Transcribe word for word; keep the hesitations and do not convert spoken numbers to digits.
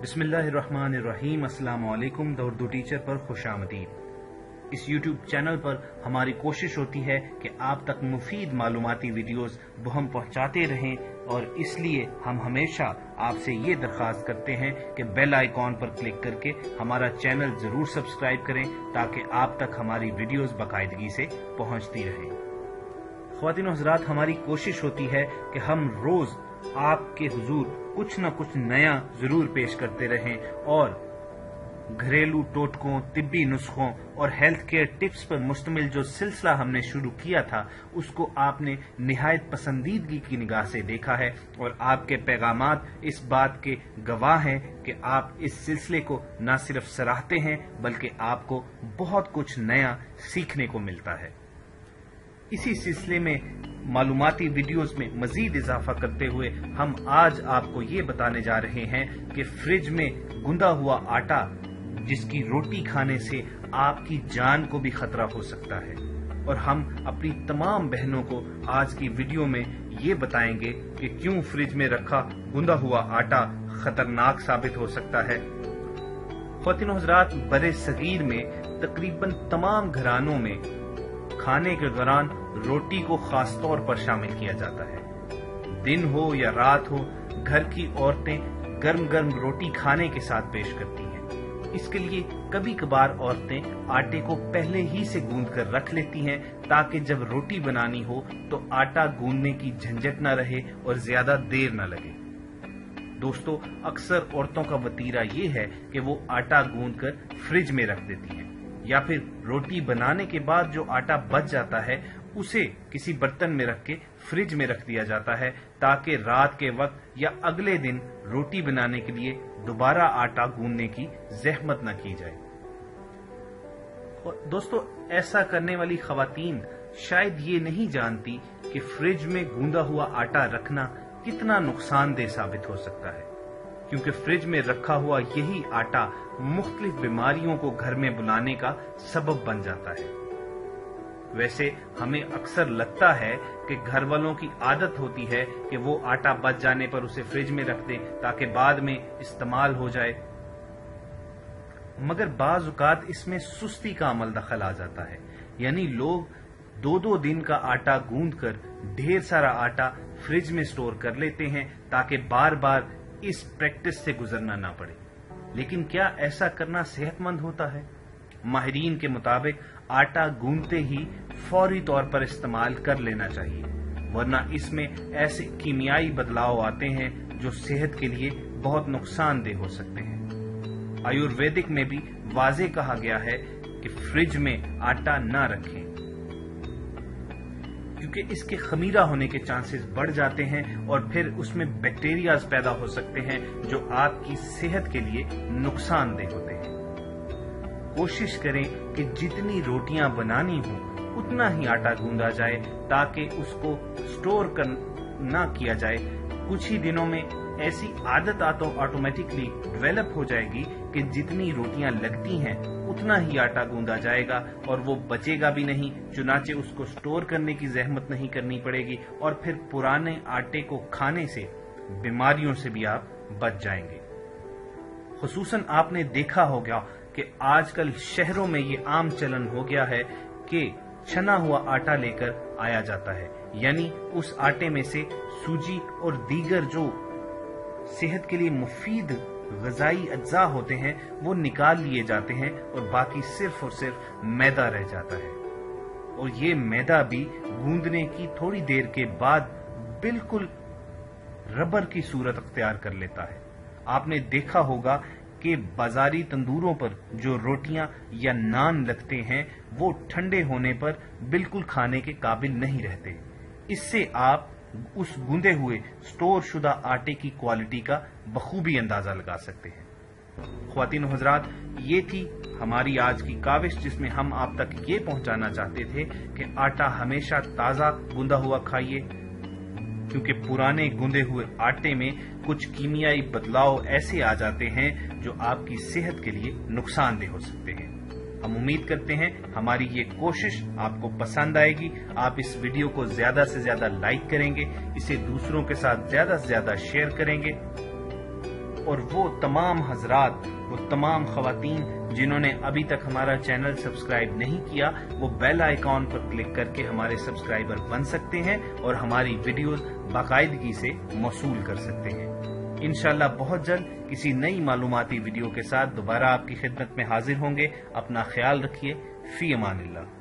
बिस्मिल्लाहिर्रहमानिर्रहीम। अस्सलाम वालेकुम। द उर्दू टीचर पर खुश आमदीद। इस यूट्यूब चैनल पर हमारी कोशिश होती है कि आप तक मुफीद मालूमाती वीडियोस हम पहुंचाते रहें, और इसलिए हम हमेशा आपसे ये दरख्वास्त करते हैं कि बेल आइकॉन पर क्लिक करके हमारा चैनल जरूर सब्सक्राइब करें ताकि आप तक हमारी वीडियोस बाकायदगी से पहुंचती रहें। ख्वातीन और हज़रात, हमारी कोशिश होती है कि हम रोज आपके हुजूर कुछ न कुछ नया जरूर पेश करते रहें, और घरेलू टोटकों, तिब्बी नुस्खों और हेल्थ केयर टिप्स पर मुश्तमिल जो सिलसिला हमने शुरू किया था उसको आपने निहायत पसंदीदगी की निगाह से देखा है, और आपके पैगामात इस बात के गवाह हैं कि आप इस सिलसिले को न सिर्फ सराहते हैं बल्कि आपको बहुत कुछ नया सीखने को मिलता है। इसी सिलसिले में मालूमाती वीडियोस में मजीद इजाफा करते हुए हम आज आपको ये बताने जा रहे हैं कि फ्रिज में गुंदा हुआ आटा जिसकी रोटी खाने से आपकी जान को भी खतरा हो सकता है, और हम अपनी तमाम बहनों को आज की वीडियो में ये बताएंगे कि क्यों फ्रिज में रखा गुंदा हुआ आटा खतरनाक साबित हो सकता है। ख्वातीन हज़रात, बरे सगीर में तकरीबन तमाम घरानों में खाने के दौरान रोटी को खास तौर पर शामिल किया जाता है। दिन हो या रात हो, घर की औरतें गर्म गर्म रोटी खाने के साथ पेश करती हैं। इसके लिए कभी कभार औरतें आटे को पहले ही से गूंद कर रख लेती हैं ताकि जब रोटी बनानी हो तो आटा गूंदने की झंझट न रहे और ज्यादा देर न लगे। दोस्तों, अक्सर औरतों का वतीरा ये है कि वो आटा गूंद कर फ्रिज में रख देती हैं, या फिर रोटी बनाने के बाद जो आटा बच जाता है उसे किसी बर्तन में रख के फ्रिज में रख दिया जाता है ताकि रात के वक्त या अगले दिन रोटी बनाने के लिए दोबारा आटा गूंदने की जहमत न की जाए। दोस्तों, ऐसा करने वाली खवातीन शायद ये नहीं जानती कि फ्रिज में गूंदा हुआ आटा रखना कितना नुकसानदेह साबित हो सकता है, क्योंकि फ्रिज में रखा हुआ यही आटा मुख्तलिफ बीमारियों को घर में बुलाने का सबब बन जाता है। वैसे हमें अक्सर लगता है कि घर वालों की आदत होती है कि वो आटा बच जाने पर उसे फ्रिज में रख दें ताकि बाद में इस्तेमाल हो जाए, मगर बाज औक़ात इसमें सुस्ती का अमल दखल आ जाता है। यानी लोग दो दो दिन का आटा गूंद कर ढेर सारा आटा फ्रिज में स्टोर कर लेते हैं ताकि बार बार इस प्रैक्टिस से गुजरना ना पड़े। लेकिन क्या ऐसा करना सेहतमंद होता है? माहिरीन के मुताबिक आटा गूंदते ही फौरी तौर पर इस्तेमाल कर लेना चाहिए, वरना इसमें ऐसे कीमियाई बदलाव आते हैं जो सेहत के लिए बहुत नुकसानदेह हो सकते हैं। आयुर्वेदिक में भी वाज़े कहा गया है कि फ्रिज में आटा ना रखें, क्योंकि इसके खमीरा होने के चांसेस बढ़ जाते हैं और फिर उसमें बैक्टीरियाज पैदा हो सकते हैं जो आपकी सेहत के लिए नुकसानदेह होते हैं। कोशिश करें कि जितनी रोटियां बनानी हो उतना ही आटा गूंदा जाए ताकि उसको स्टोर कर ना किया जाए। कुछ ही दिनों में ऐसी आदत ऑटोमेटिकली डेवलप हो जाएगी कि जितनी रोटियां लगती हैं उतना ही आटा गूंदा जाएगा और वो बचेगा भी नहीं, चुनाचे उसको स्टोर करने की जहमत नहीं करनी पड़ेगी, और फिर पुराने आटे को खाने से बीमारियों से भी आप बच जाएंगे। खुसूसन आपने देखा होगा कि आजकल शहरों में ये आम चलन हो गया है कि छना हुआ आटा लेकर आया जाता है, यानी उस आटे में से सूजी और दीगर जो सेहत के लिए मुफीद ग़िज़ाई अज्जा होते हैं वो निकाल लिए जाते हैं और बाकी सिर्फ और सिर्फ मैदा रह जाता है, और ये मैदा भी गूंदने की थोड़ी देर के बाद बिल्कुल रबर की सूरत अख्तियार कर लेता है। आपने देखा होगा कि बाजारी तंदूरों पर जो रोटियां या नान लगते हैं वो ठंडे होने पर बिल्कुल खाने के काबिल नहीं रहते। इससे आप उस गूंदे हुए स्टोर शुदा आटे की क्वालिटी का बखूबी अंदाजा लगा सकते हैं। ख्वातीन और हज़रात, ये थी हमारी आज की काविश जिसमें हम आप तक ये पहुंचाना चाहते थे कि आटा हमेशा ताज़ा गूंदा हुआ खाइए, क्योंकि पुराने गूंदे हुए आटे में कुछ कीमियाई बदलाव ऐसे आ जाते हैं जो आपकी सेहत के लिए नुकसानदेह हो सकते हैं। हम उम्मीद करते हैं हमारी ये कोशिश आपको पसंद आएगी। आप इस वीडियो को ज्यादा से ज्यादा लाइक करेंगे, इसे दूसरों के साथ ज्यादा से ज्यादा शेयर करेंगे। اور وہ تمام حضرات، وہ تمام خواتین جنہوں نے ابھی تک ہمارا چینل سبسکرائب نہیں کیا، وہ بیل آئیکن پر کلک کر کے ہمارے سبسکرائبر بن سکتے ہیں اور ہماری ویڈیوز باقاعدگی سے موصول کر سکتے ہیں۔ انشاءاللہ بہت جلد کسی نئی معلوماتی ویڈیو کے ساتھ دوبارہ آپ کی خدمت میں حاضر ہوں گے۔ اپنا خیال رکھیے۔ فی امان اللہ۔